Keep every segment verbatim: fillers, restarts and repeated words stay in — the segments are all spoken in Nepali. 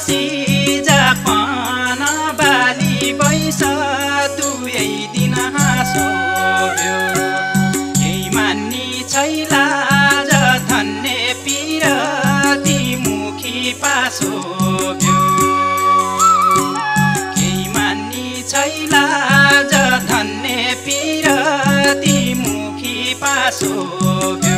बसी जापान बाली बैस दुवै दिन हाँसो भ्यो केही मान्नी छैला धन्ने पिरती मुखी पासो भ्यो केही मान्नी छैला धन्ने पिरती मुखी पासो भ्यो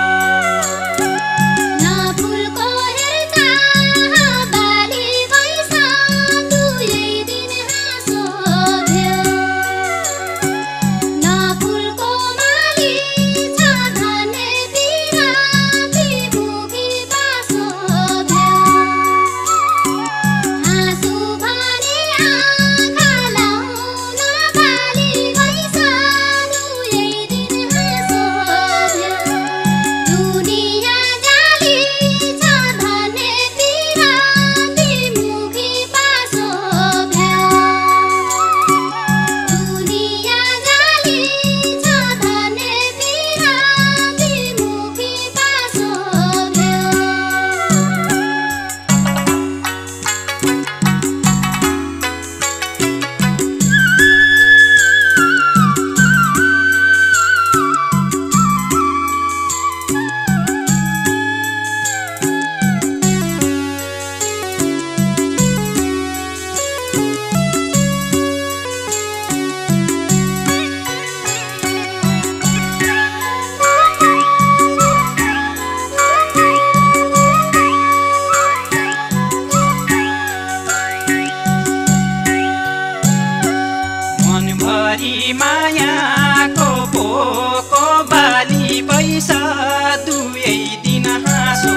मायाको पोको बाली पैसा दुवै दिन हाँसो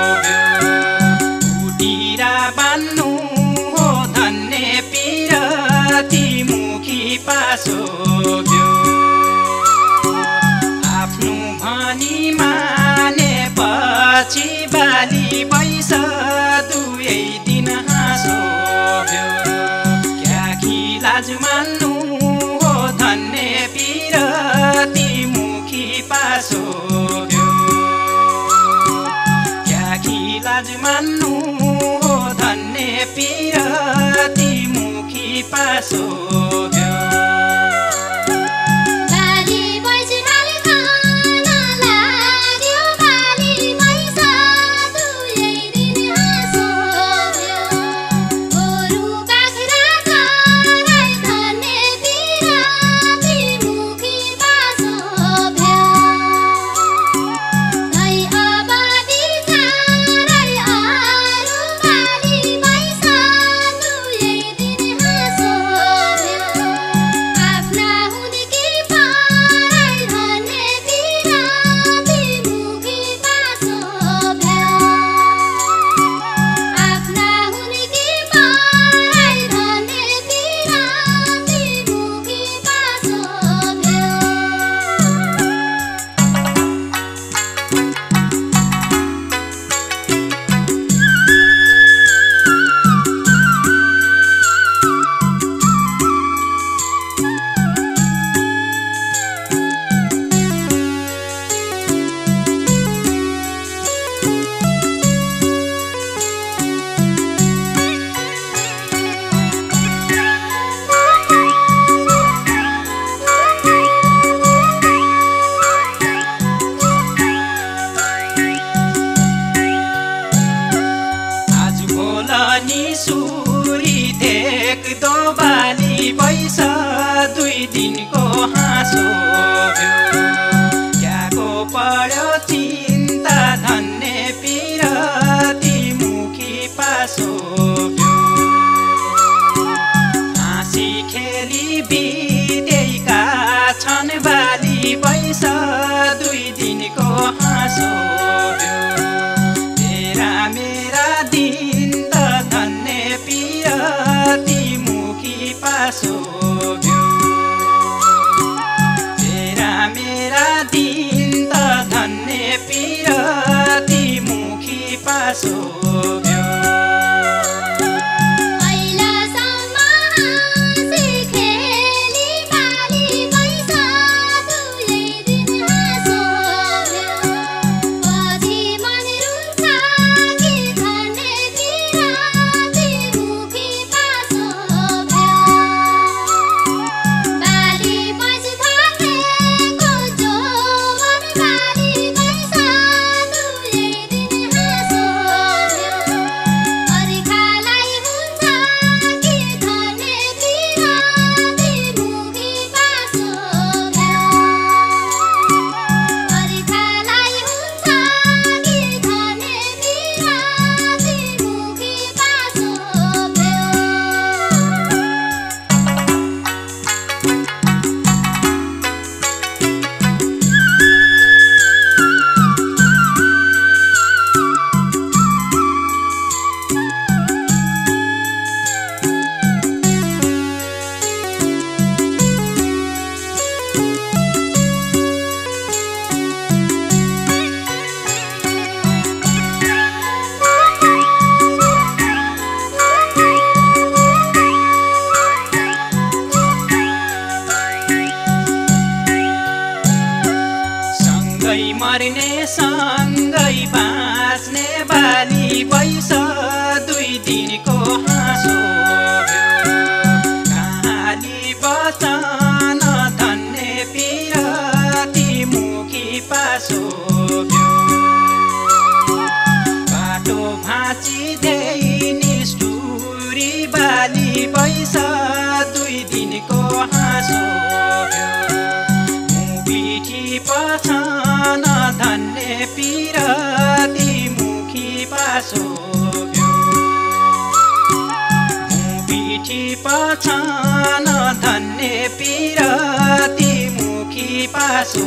उटिरा बान्नु हो धन्ने पिरती मुखी पासो भ्यो आफ्नो भनी माने पछि बाली पैसा दुवै दिन हाँसो भ्यो क्या खिलाज मान्नु धन्ने पिरती मुखी पासो भ्यो क्या खिलाज मान्नु हो धन्ने पिरती मुखी पासो भ्यो सुरी देख्दो बाली पैसा दुई दिनको हाँसो भ्यो क्याको पढ्यो चिन्ता धन्ने पिरती मुखी पासो भ्यो हाँसी खेली बितेका छन् बाली पैसा दुई दिनको हाँसो भ्यो तेरा मेरा दिन पिरती मुखी पासो भ्यो बाली पैसा दुई दिनको हाँसो मुखी पछान धन्ने पिराती मुखी पासो मुखी पछान धन्ने पिराती मुखी पासो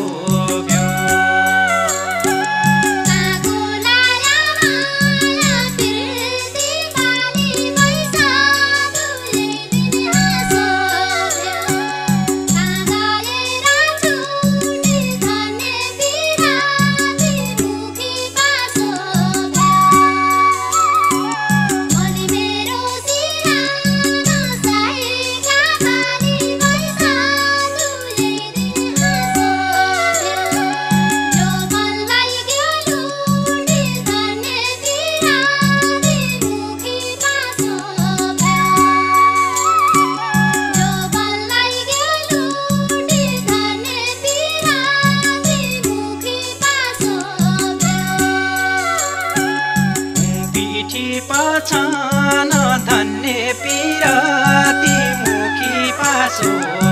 पछान धन्ने पिराती मुखी पासो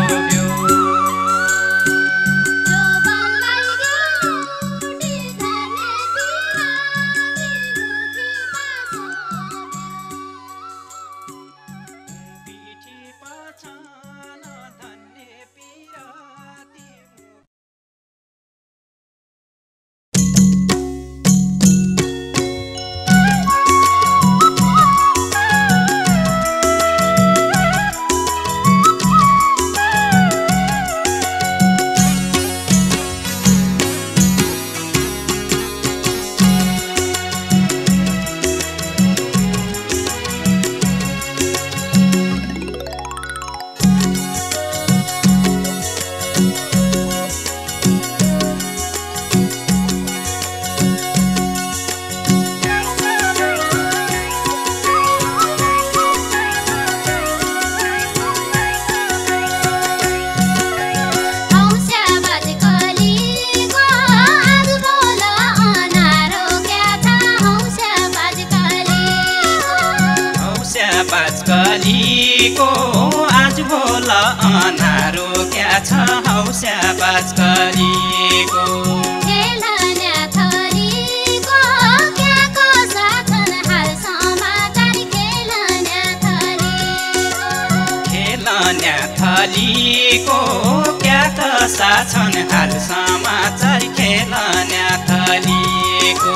बाजकलीको आज भोल अनारो क्या छ हौस्या बाजकलीको खेलन्या थरीको क्या कसा छन् हाल समाचार खेलन्या थरीको खेलन्या थलीको क्या कसा छन् हाल समाचार खेलन्या थलीको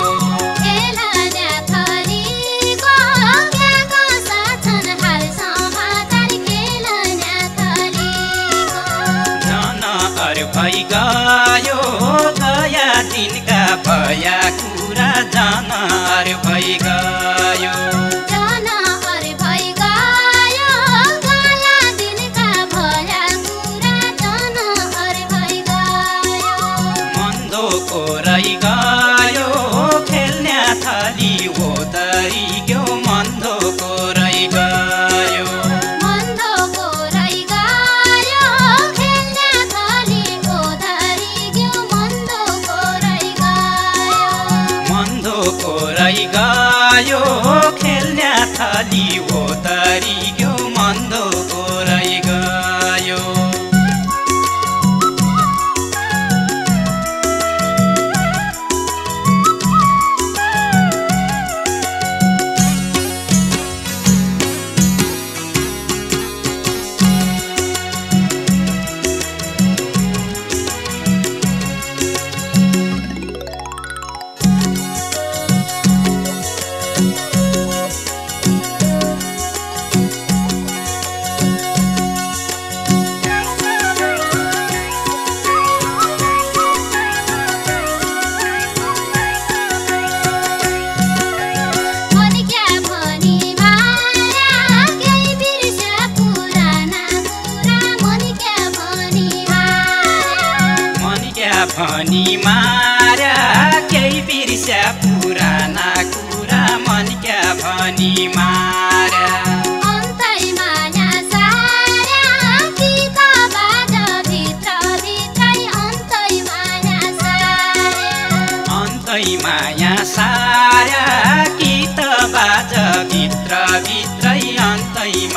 भइ गयो गया दिनका भया कुरा जनार भइ गयो जनार भइ गयो गया दिनका भया कुरा जनार भइ गयो मन्दोको रहि गयो खेल्ने थली हो दरी गयो मन्दोको रहि गयो मन्दोको रहि गयो खेल्ने थली हो दरी गयो मन्दोको रहि गयो मन्दोको रहि गयो खेल्ने थली हो दरी गयो मन्दोको रहि गयो भनी मारा केही बिर्स्या पुराना कुरा मन क्या भनी मारा अन्तै माया सारा गीत बाज भित्र भित्रै अन्तै माया सारा अन्तै माया सारा गीत बाज भित्र भित्रै अन्तै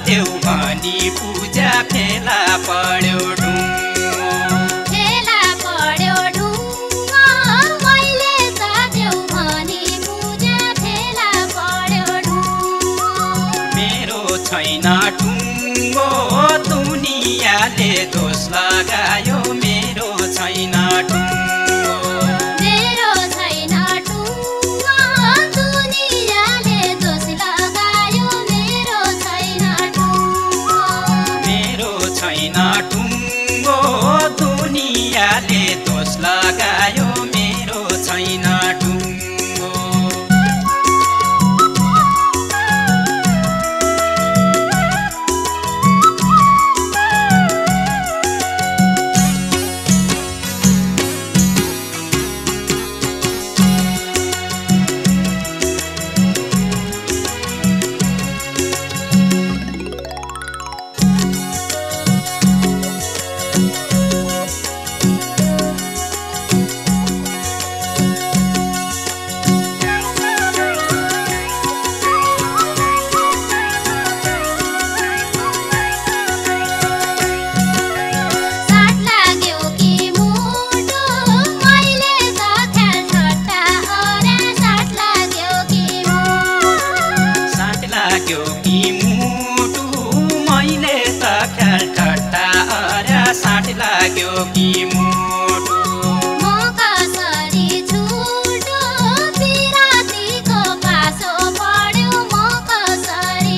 देऊ भनी पूजा फेला पर्यो ढुङ्गो फेला पर्यो ढुङ्गो मैले सधैँ भनी पूजा फेला पर्यो ढुङ्गो मेरो छैन टुङ्गो दुनियाँले दोष लगायो मेरो छैन टुङ्गो मेरो छैन टुङ्गो दुनियाँले दोष लगायो मेरो छैन टुङ्गो मेरो छैन टुङ्गो दुनियाँले दोष लगायो मेरो छैन टुङ्गो साट लाग्यो कि मुटु मैले त ख्याल ठट्टा अरे साट लाग्यो कि मुटु साट लाग्यो कि मुटु मैले त ख्याल ठट्टा अर्या साट लाग्यो कि मुटु म कसरी छुटु पिरातीको पासो पर्यो म कसरी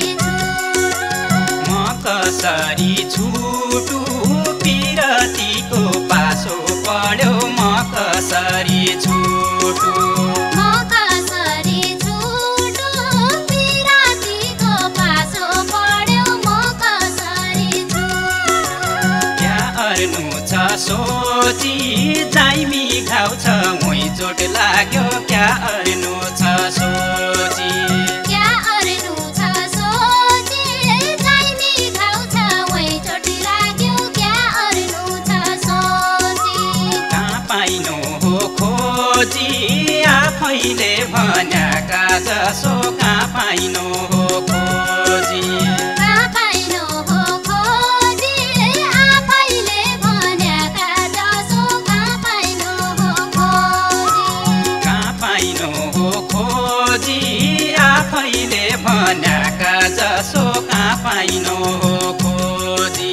छुटु म कसरी छुटु पिरतीको पासो पर्यो म कसरी छुटु म कसरी छुटु पिरातीको पासो पर्यो म कसरी छुटु क्या अर्नु छ सोची जाइमी घाउ छ हुँ चोट लाग्यो क्या अर्नु छ सोची क्या अर्नु छ सोची जाइमी घाउ छ वै चोट लाग्यो क्या अर्नु छ सोची कहाँ पाइनु हो खोजी आफैले भन्याका जसो कहाँ पाइनु हो खोजी कहाँ पाइनु हो खोजी आफैले भन्याका जसो कहाँ पाइनु हो खोजी कहाँ पाइनु हो खोजी आफैले भन्याका जसो कहाँ पाइनु हो खोजी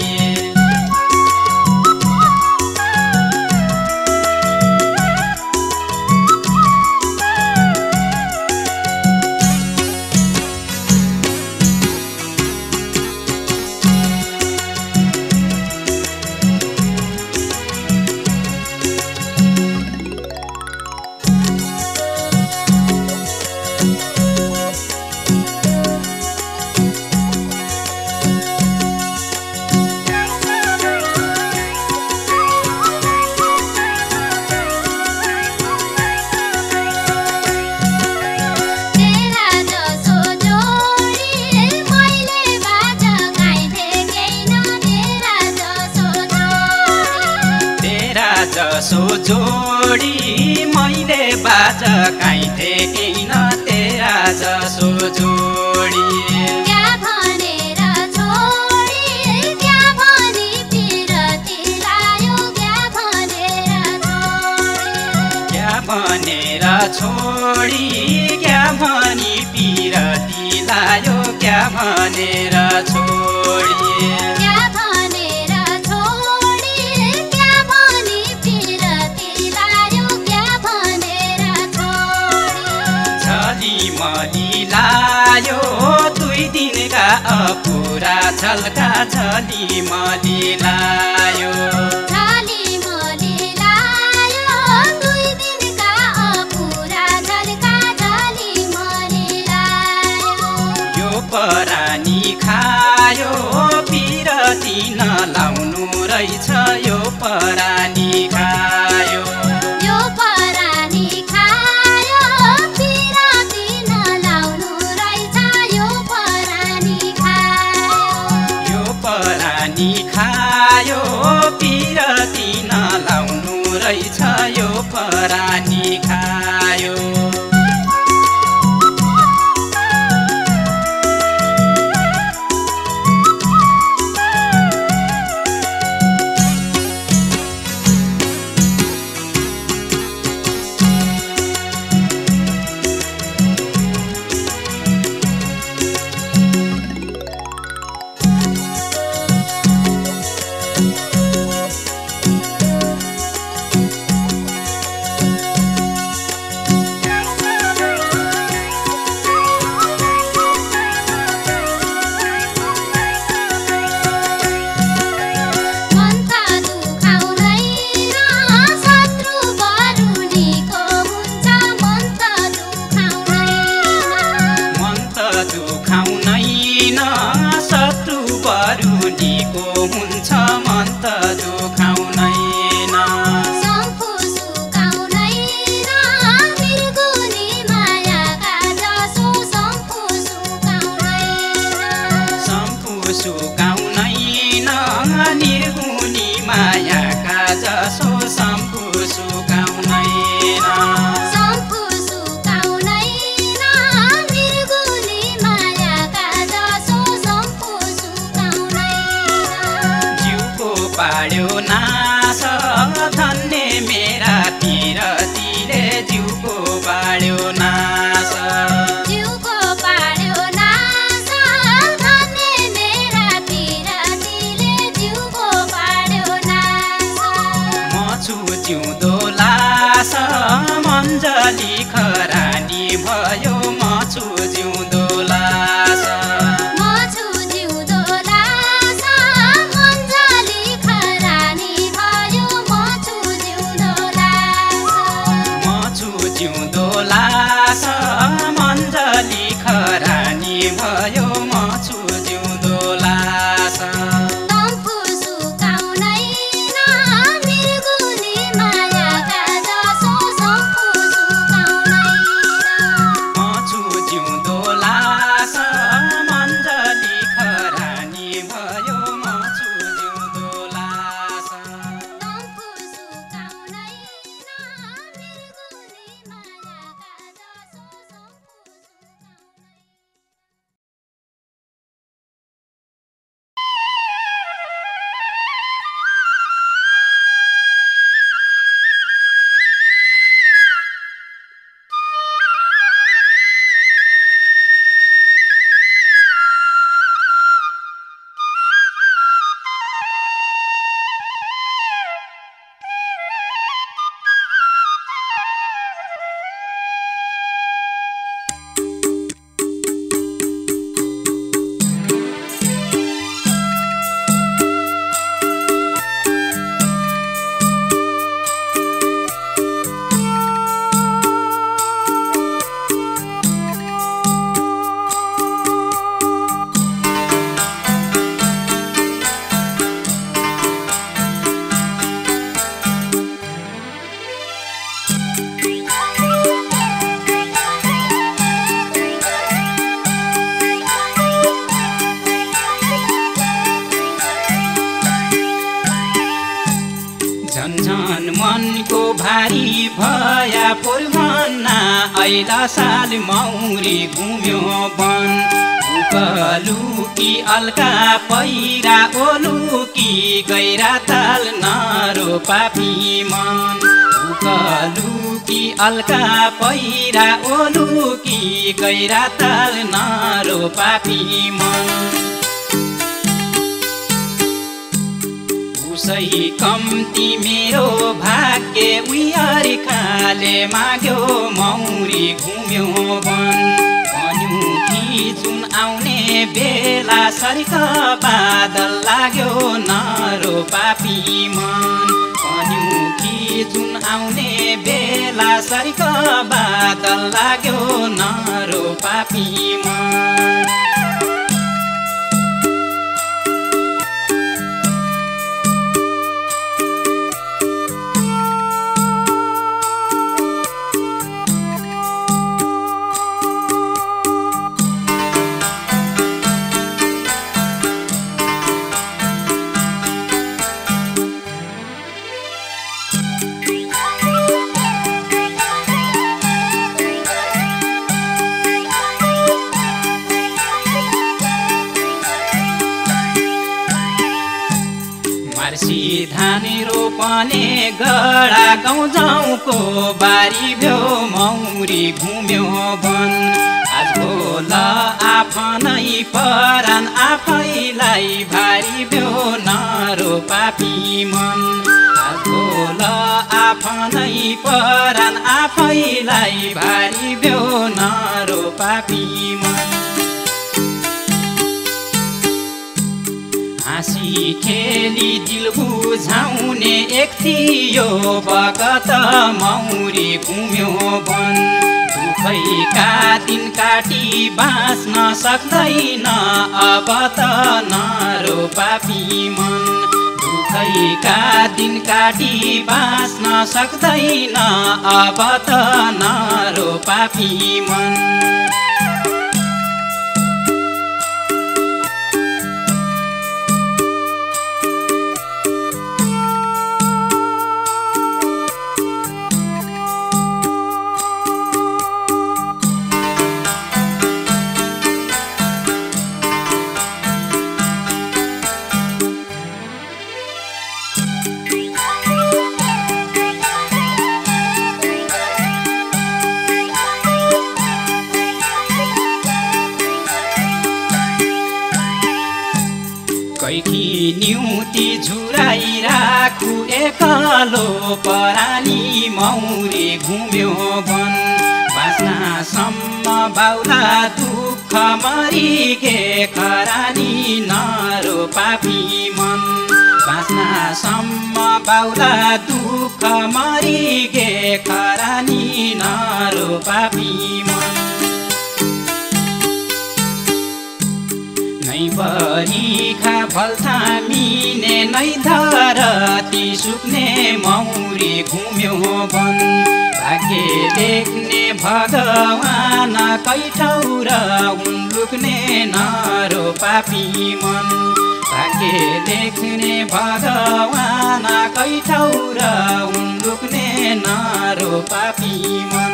तेरा जसो जोडी मैले बाजा गाइथे केही न तेरा जसो जोडी तेरा जसो जोडी मैले बाजा गाइथे किन तेरा जसो जोडी क्या भनेर छोडी क्या भनी पिरती लायो क्या भनेर छोडी क्या भनेर छोडी क्या भनी पिरती लायो क्या भनेर छोडी क्या भनेर छोडी क्या भनी पिरती लायो क्या भनेर छोडी झली मली लायो दुई दिनका अपुरा झल्का झली मली लायो झली मली लायो दुई दिनका अपुरा झल्का झली मली लायो यो परानी खायो पिरती नलाउनु रहेछ यो परानी खायो यो परानी खायो पिराती नलाउनु रहेछ यो परानी खायो यो परानी खायो पिरती नलाउनु रहेछ यो परानी खायो सुकाउनैन निर्गुणी मायाका जसो सम्पु सुकाउनैन सम्पु सुकाउनैन निर्गुणी मायाका जसो सम्पु सुकाउनैन जिउको पाड्यो नास धन्य मेरा तिरतीले जिउको पाड्यो नास जिउको पाड्यो नास धन्य मेरा तिरतीले जिउको पाड्यो नास म छु जिउँदो लास मञ्जली खरानी भयो म छु जिउँदो लास म छु जिउँदो लास मञ्जली खरानी भयो म छु जिउँदो लास म छु जिउँदो लास मञ्जली खरानी भयो म छु जिउँदो लास सम्पु सुकाउनैन निर्गुणी मायाका जसो सम्पु सुकाउनैन म छु जिउँदो लास मञ्जली खरानी भयो म छु जिउँदो लास सम्पु सुकाउनैन निर्गुणी मायाका जसो सम्पु झन्झन मनको भारी भया पूर्वन्ना ऐला साल मौरी घुम्यो वन उकलुकी अल्का पहिरा ओलुकी गैरा ताल नरो पापी मन उकलुकी अल्का पहिरा ओलुकी गैरा ताल नरो पापी मन उसै कम्ती मेरो भाग्य उयारी खाले माग्यो मौरी घुम्यो वन भन्यो कि जुन आउने बेला सर्क बादल लाग्यो नरो पापी मन भन्यो कि जुन आउने बेला सर्क बादल लाग्यो नरो पापी मन धान रोपने गडा गाउँजाउँको बारी भ्यो मौरी घुम्यो वन आज भोल आफ्नै परान आफैलाई भारी भ्यो नरो पापी मन आज भोल आफ्नै परान आफैलाई भारी भ्यो नरो पापी मन हाँसी खेली दिल बुझाउने एक थियो बगत मौरी घुम्यो वन दुखैका दिन काटी बाँच्न सक्दैन अब त नरो पापी मन दुखैका दिन काटी बाँच्न सक्दैन अब त नरो पापी मन बैठी निउति झुराई राखु एकलो परानी मौरी घुम्यो वन बाँच्नसम्म बाउला दुःख मरिगे खरानी नरो पापी मन बाँच्नसम्म बाउला दुःख मरिगे खरानी नरो पापी मन नै बरिखा फल्थामिने नै धरती सुक्ने मौरी घुम्यो वन भाग्य देख्ने भगवान कैठौर उन लुक्ने नरो पापी मन भाग्य देख्ने भगवान कैठौर उन लुक्ने नरो पापी मन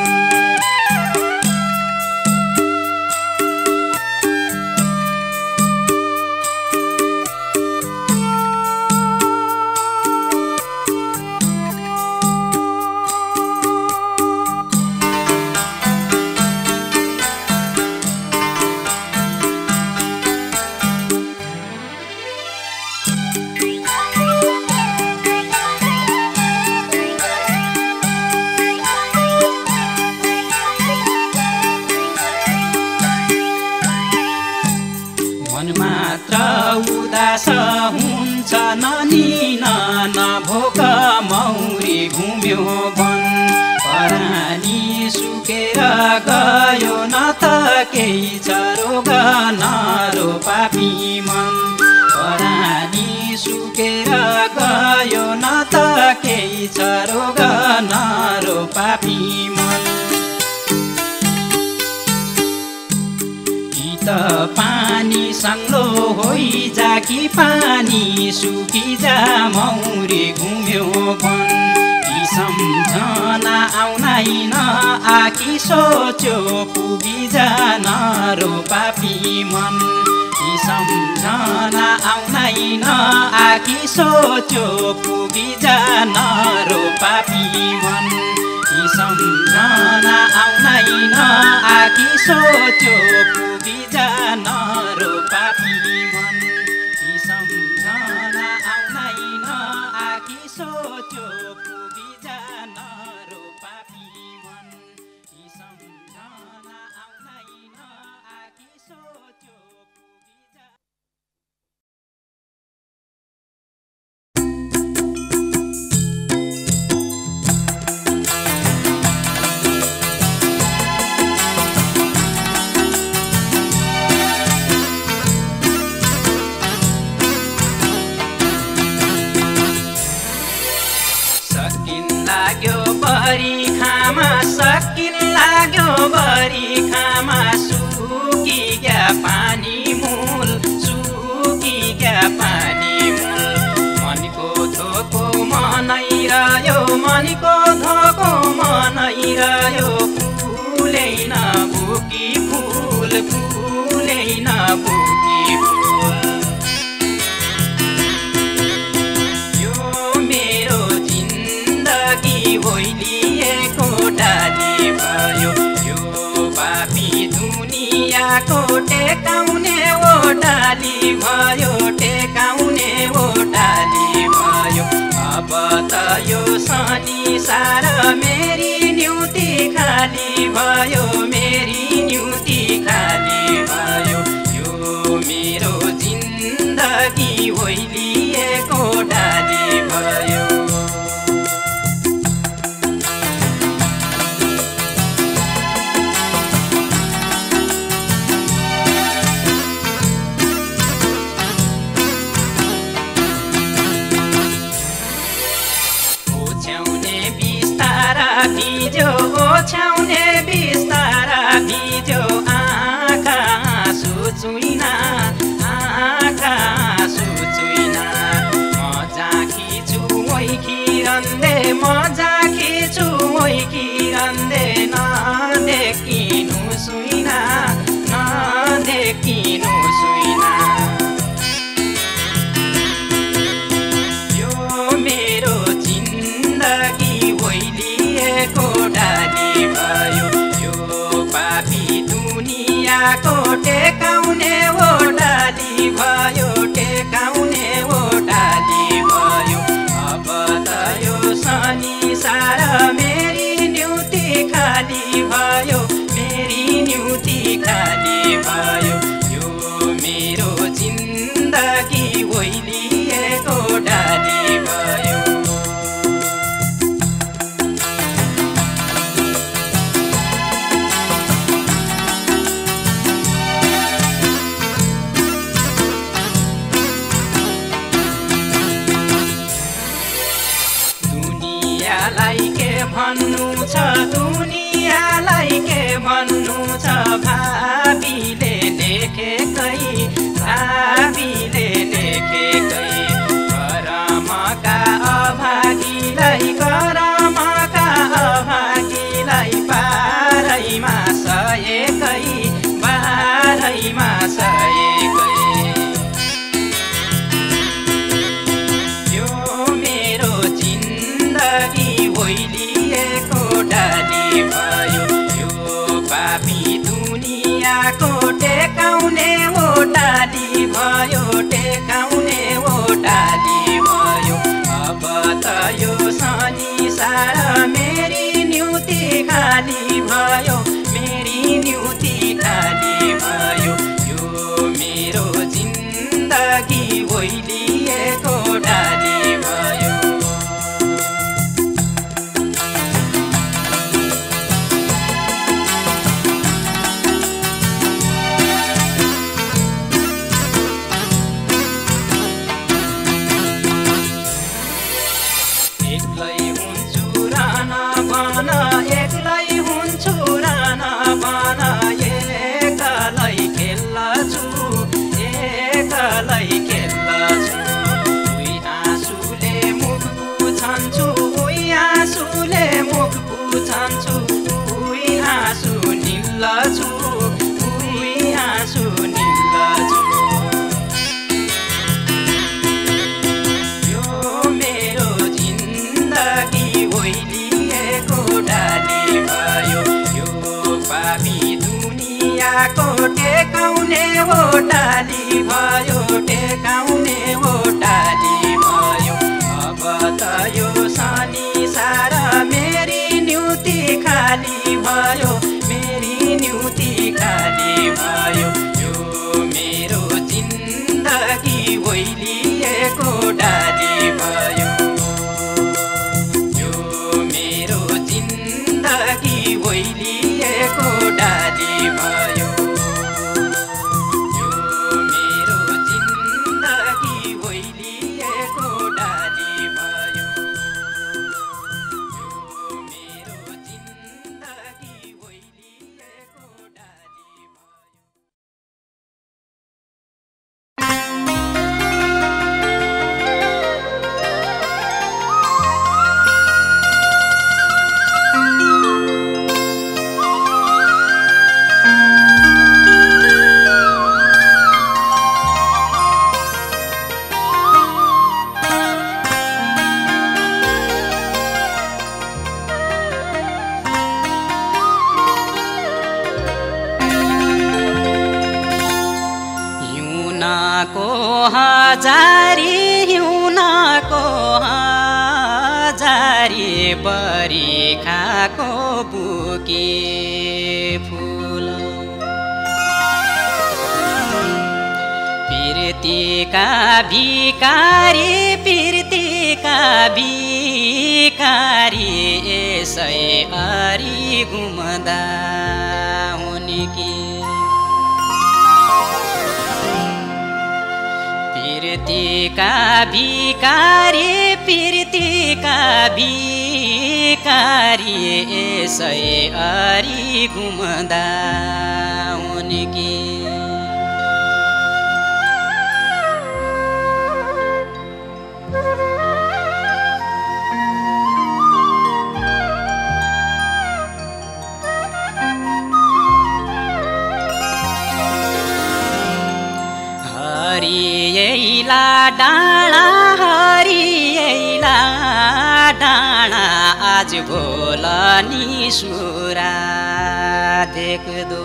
उदास हुन्छ ननिन नभोक मौरी घुम्यो वन परानी सुकेर गयो न त केही छ रोग नरो पापी मन परानी सुकेर गयो न त केही छ रोग नरो पापी मन पानी सङ्लो होइजा कि पानी सुकिजा मौरी घुम्यो वन कि सम्झना आउनाइन आकी सोच्यो पुगिजा नरो पापी मन कि सम्झना आउनाइन आकी सोच्यो पुगिजा नरो पापी मन कि सम्झना आउनाइन आकी सोच्यो पुगिजा नरो पापी मन कि सम्झना आउनाइन आकी सोच्यो पुगिजा नरो पापी मन कि सम्झना आउनाइन आकी सोच्यो पुगिजा बरिखामा सकिन लाग्यो बरिखामा सुकिग्या पानी मूल सुकिग्या पानी मूल मनको धोको मनाइरह्यो मनको धोको मनाइरह्यो फुलै नबुकी फुल फुलै नबुकी फुल यो मेरो जिन्दगी भोइलिएको डाली भयो यो पापी दुनियाँको टेकाउने ओ डाली भयो टेकाउने ओ डाली भयो अब त यो संसार मेरी निउति खाली भयो मेरी निउति खाली भयो यो मेरो जिन्दगी भोइलिएको डाली भयो भिज्यो ओछ्याउने बिस्तारा भिज्यो आँखा सुचुइना आँखा सुचुइना मजा खिचु ओइ खिरन्दे मजा खिचु ओइ खिरन्दे नदेखिनु सुइना नदेखिनु सुइना यो मेरो जिन्दगी भोइलिएको डाली भयो यो पापी दुनियाँको टेकाउने ओ डाली भयो टेकाउने डाली भयो दुनियाँलाई के भन्नु छ दुनियाँलाई के भन्नु छ भाबीले लेखेकै भाबीले लेखेकै करमका अभागीलाई करमका अभागीलाई बाह्रैमा सएकै बाह्रैमा सएकै डाली भयो यो पापी दुनियाँको टेकाउने ओ डाली भयो टेकाउने ओ डाली भयो अब त यो संसार मेरी निउति खाली भयो मेरी निउति खाली भयो यो मेरो जिन्दगी ओइलिएको डाली भयो एक्लै हुन्छु राना बना एक्लै खेल्छु एक्लै खेल्छु उही आँसुले मुख पुछन्छु उही आँसुले मुख पुछन्छु उही आँसु निल्लछु उही आँसु निल्लछु यो मेरो जिन्दगी ओइली डाली भयो यो पापी दुनियाँको टेकाउने ओ डाली भयो टेकाउने ओ डाली भयो अब त यो संसार मेरी निउति खाली भयो मेरी निउति खाली भयो यो मेरो जिन्दगी ओइलिएको डाली भयो ओइलिएको डाली भयो यो मेरो जिन्दगी ओइलिएको डाली भयो यो मेरो जिन्दगी ओइलिएको डाली हजारी हिउँनाको हजारी बरिखाको बुके फुल पिर्तीका भिकारी पिर्तीका भिकारी यसै अरी घुम्दा हुने कि पिर्तीका भिकारी पिर्तीका भिकारी यसै अरी घुम्दा हुने कि हरियैला डाँडा हरियैला डाँडा आज भोल निसुरा देख्दो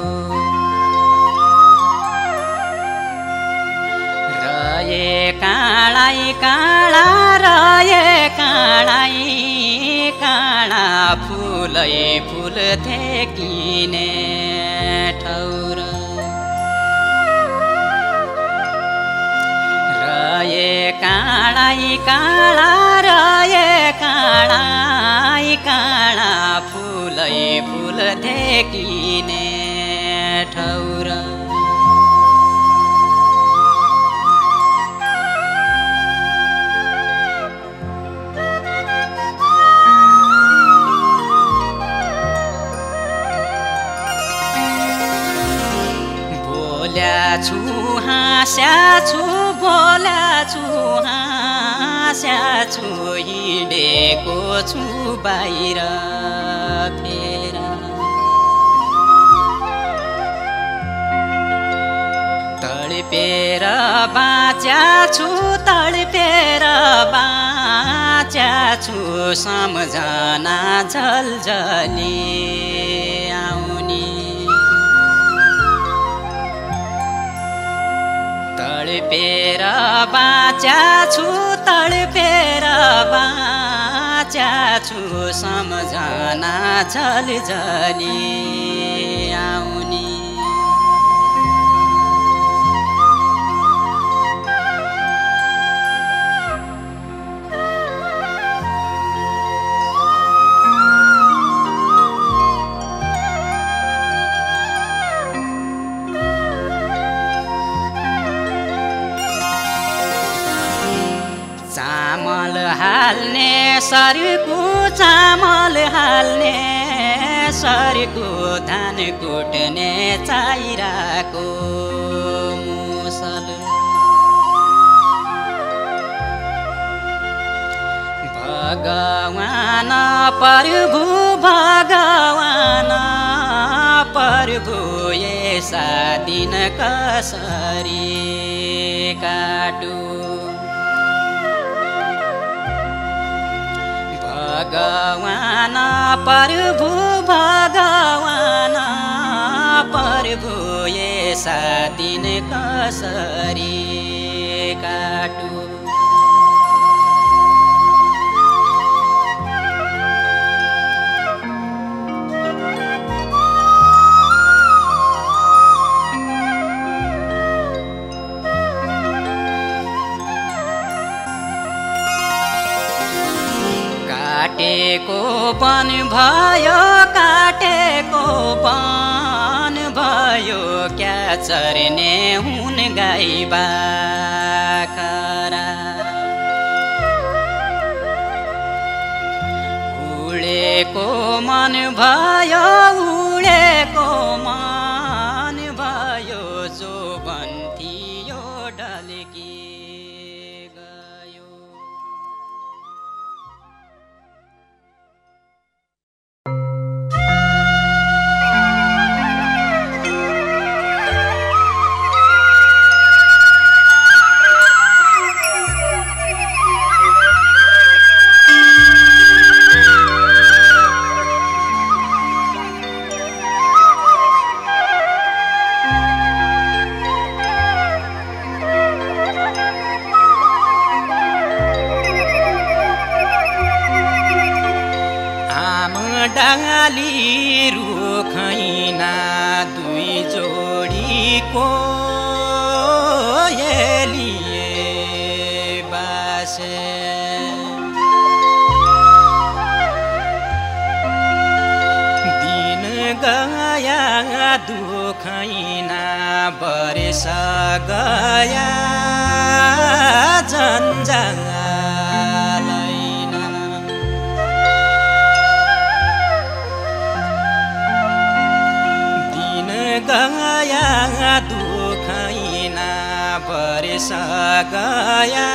रहे काँडै काँडा रहे काँडै काँडा फुलै फुल थेकिने ठौर रहे काँडा काँडै काँडा रहे काँडै काँडा फुलै फुल देखिने ठौर बोल्या छु हाँस्या छु बोल्या छु हाँस्या छु हिँडेको छु बाहिर फेर तडपेर बाँच्या छु तडपेर बाँच्या छु सम्झना झलझली आउने तडपेर बाँच्या छु तडपेर बाँच्या छु सम्झना झलझली आउने चामल हाल्ने सरको चामल हाल्ने सरको धान कुट्ने चाहिरहेको मुसल भगवान प्रभु भगवान प्रभु यसा दिन कसरी काटु भगवान प्रभु भगवान प्रभु यसा दिन कसरी काटु काटेको वन भयो काटेको वन भयो क्या चर्ने हुन गाई बाखरा उडेको मन भयो उडेको मन भयो जो भन्थियो ढल्की डाली रुखैना दुई जोडीको एलिए बासे दिन गया दुखैना बरस गया जन्जालैना दिन गया दुखैना बरस गया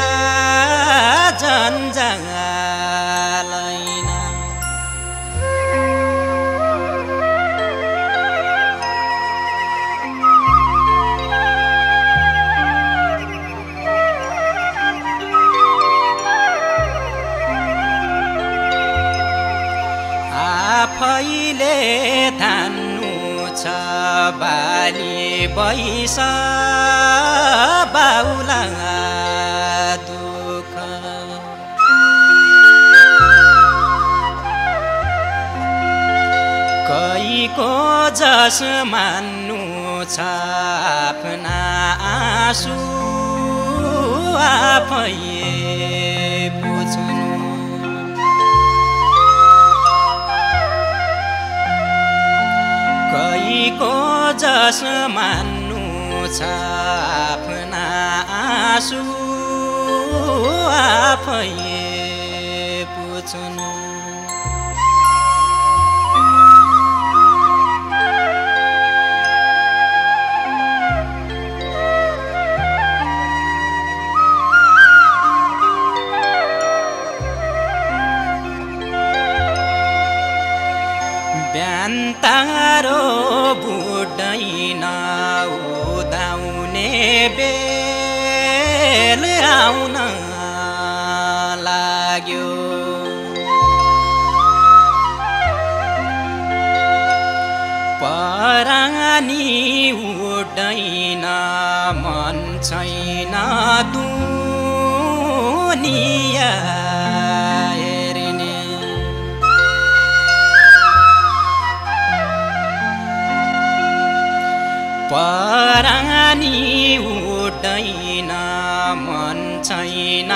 जन्जालैना आफैले धान्नु छ बाली बैस बाउला दुख कैको जस मान्नु छ आफ्ना आँसु आफै पुछ्नु कैको जस मान्नु छ आफ्ना आँसु आफै पुछ्नु बिहान तारो बुढैन उदाउने बेल आउन लाग्यो परानी उड्दैन मन छैन दुनिया हेर्ने परानी उड्दैन मन छैन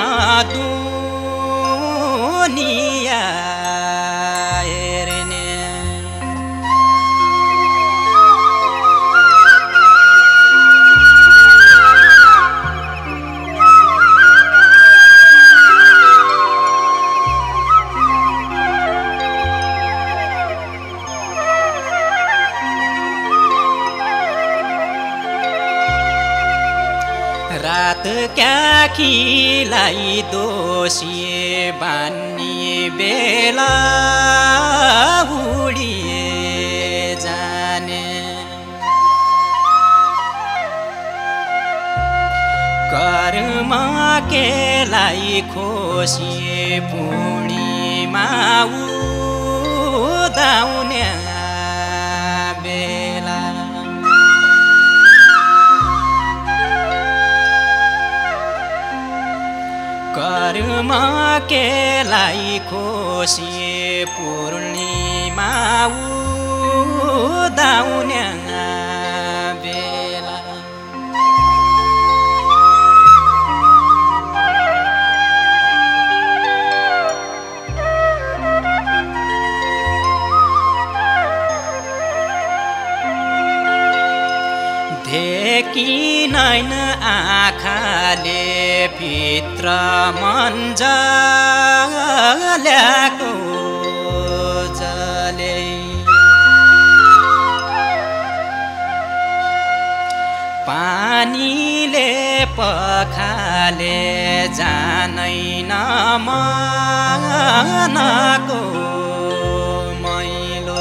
दुनिया हेर्ने रात क्याखीलाई दोषिए बानिए बेला उडिए जाने कर्म केलाई खोसिए पूर्णिमा उदाउने बेला कर्म केलाई खोसिए पूर्णिमा उदाउने बेला देखिनैन आँखाले भित्र मन जल्याको जले पानीले पखाले जानैन मनको मैलो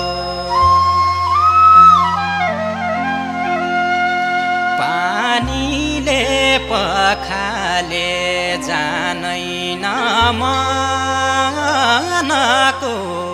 पानीले पखाले जानैन मनको